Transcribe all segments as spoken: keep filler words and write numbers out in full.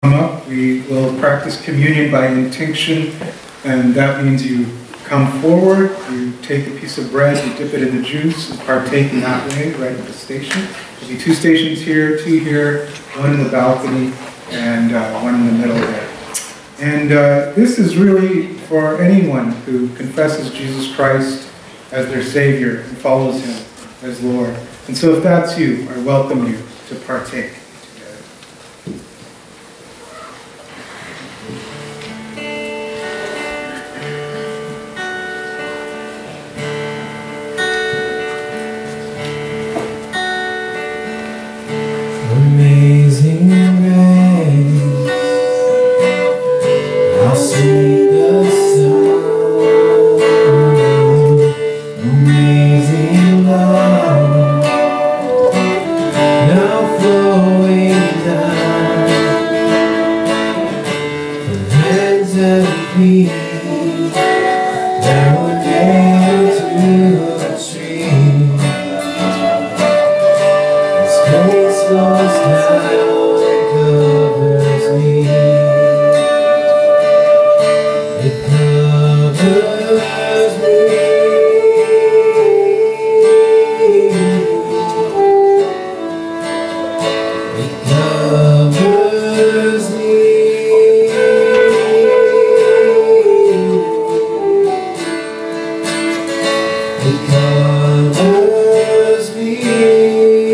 Up, we will practice communion by intinction, and that means you come forward, you take a piece of bread, you dip it in the juice, and partake in that way right at the station. There'll be two stations here, two here, one in the balcony, and uh, one in the middle there. And uh, this is really for anyone who confesses Jesus Christ as their Savior and follows Him as Lord. And so if that's you, I welcome you to partake. Amazing grace, how sweet the sound, amazing love, now flowing down from hands and feet that were nailed to a tree. This grace flows down and covers me. It covers me. It covers me. It covers me.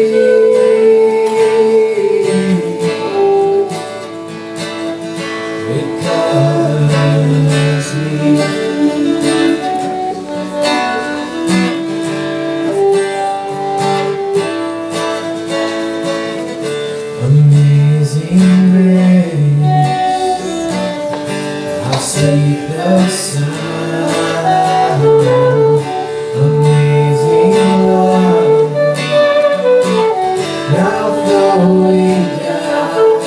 Amazing grace, how sweet the sound, amazing love, now flowing down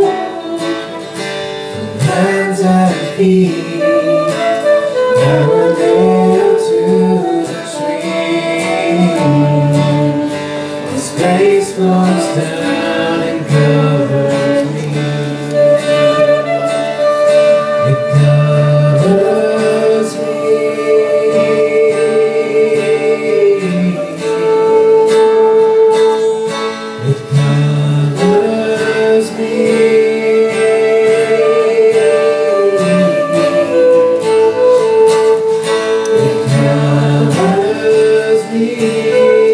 from hands and feet that were nailed to the tree. This grace flows down and covers me. It covers me. It covers me. It covers me.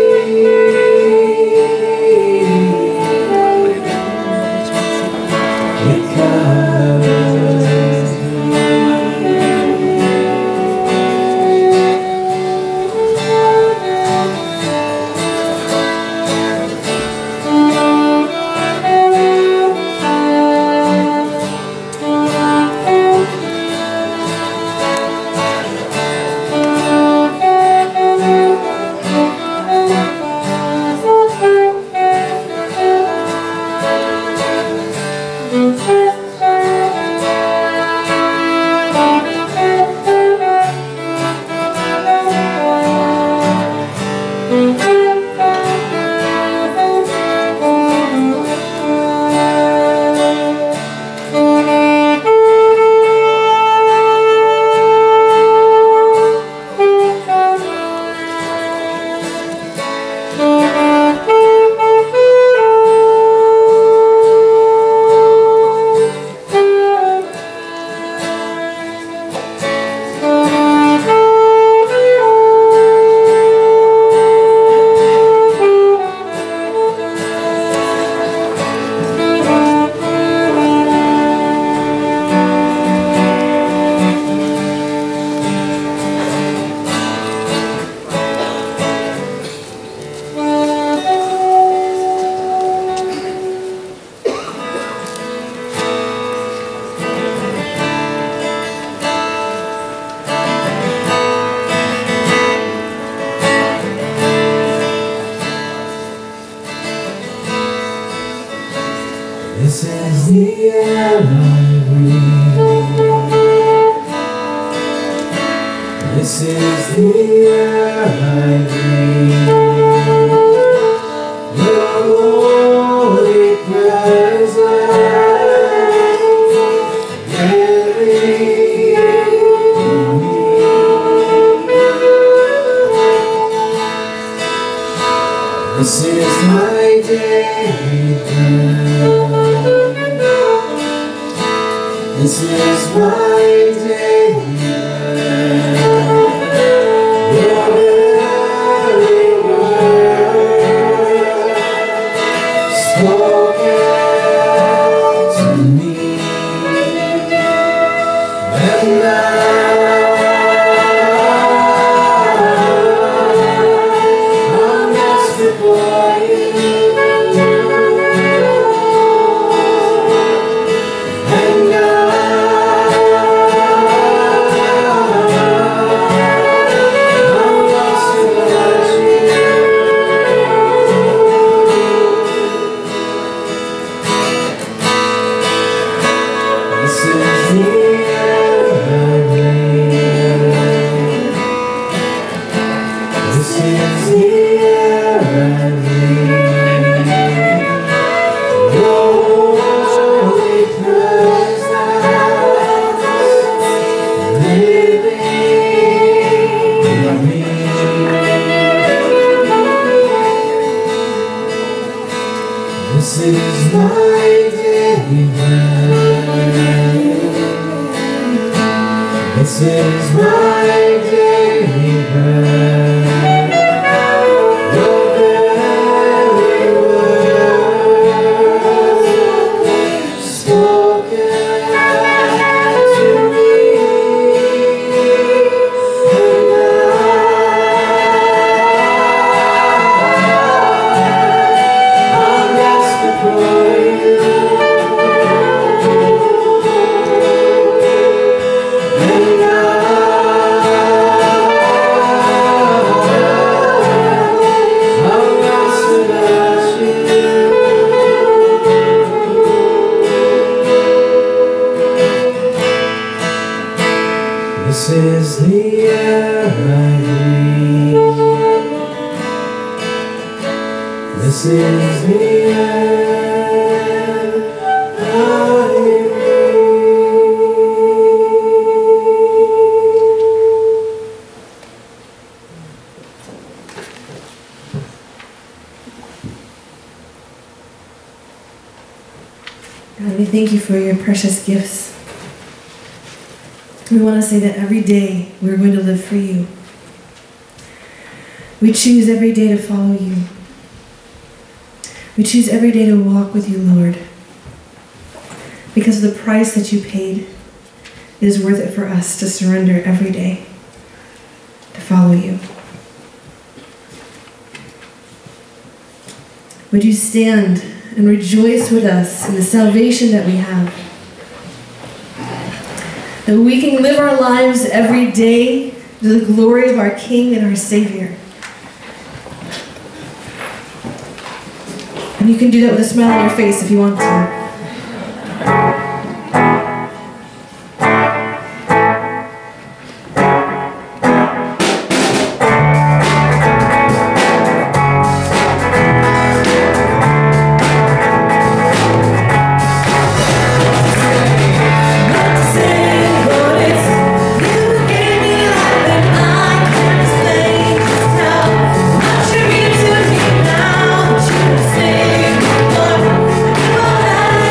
This is the air I breathe. This is the air I breathe. Your holy presence. This is my daily bread. Your very word spoken to me, and now I'm desperate for you. This is my daily bread. This is my daily bread. Your very word spoken to me, and now for you, and now I'm lost without you. This is the air I breathe. This is the air I God, we thank you for your precious gifts. We want to say that every day we're going to live for you. We choose every day to follow you. We choose every day to walk with you, Lord. Because of the price that you paid, it is worth it for us to surrender every day to follow you. Would you stand and rejoice with us in the salvation that we have? That we can live our lives every day to the glory of our King and our Savior. And you can do that with a smile on your face if you want to. Now, you say, Lord, you are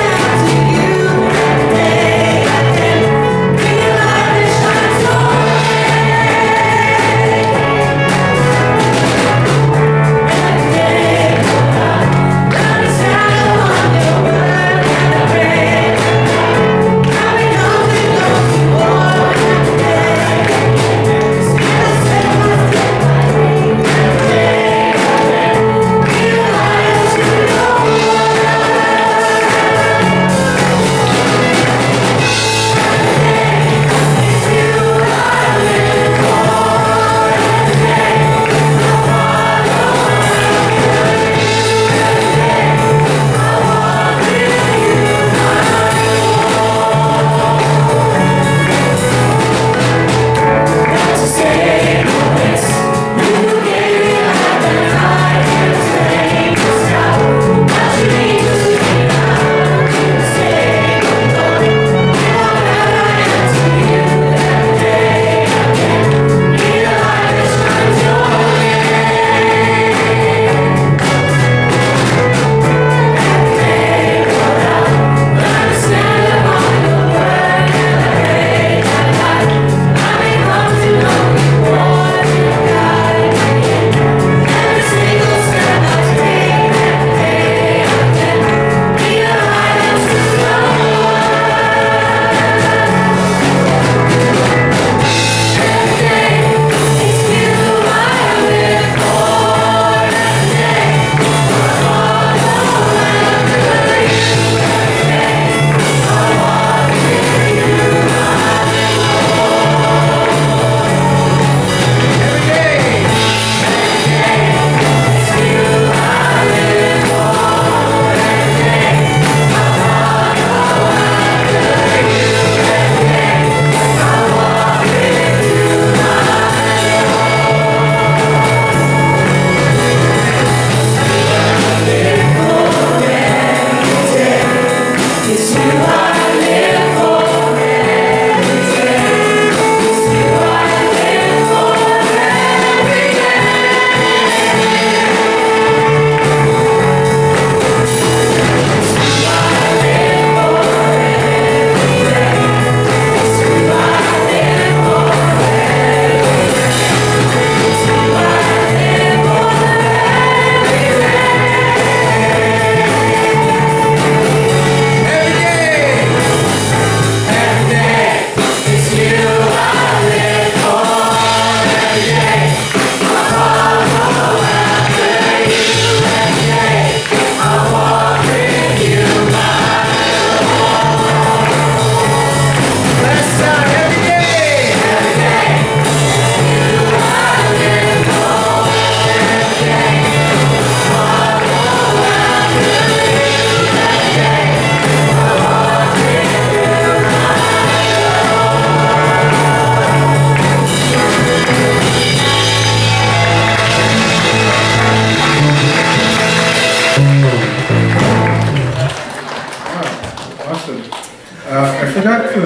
Uh, I forgot to...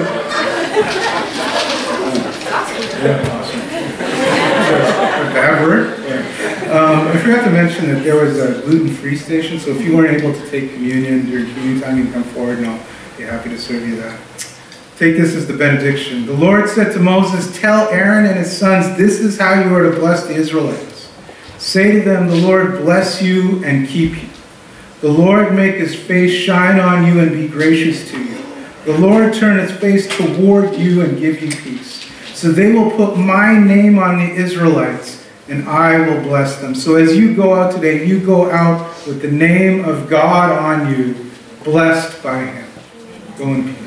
Yeah, awesome. A bad word? Yeah. Um, I forgot to mention that there was a gluten-free station, so if you weren't able to take communion during communion time, you can come forward and I'll be happy to serve you that. Take this as the benediction. The Lord said to Moses, tell Aaron and his sons, this is how you are to bless the Israelites. Say to them, the Lord bless you and keep you. The Lord make his face shine on you and be gracious to you. The Lord turn his face toward you and give you peace. So they will put my name on the Israelites, and I will bless them. So as you go out today, you go out with the name of God on you, blessed by him. Go in peace.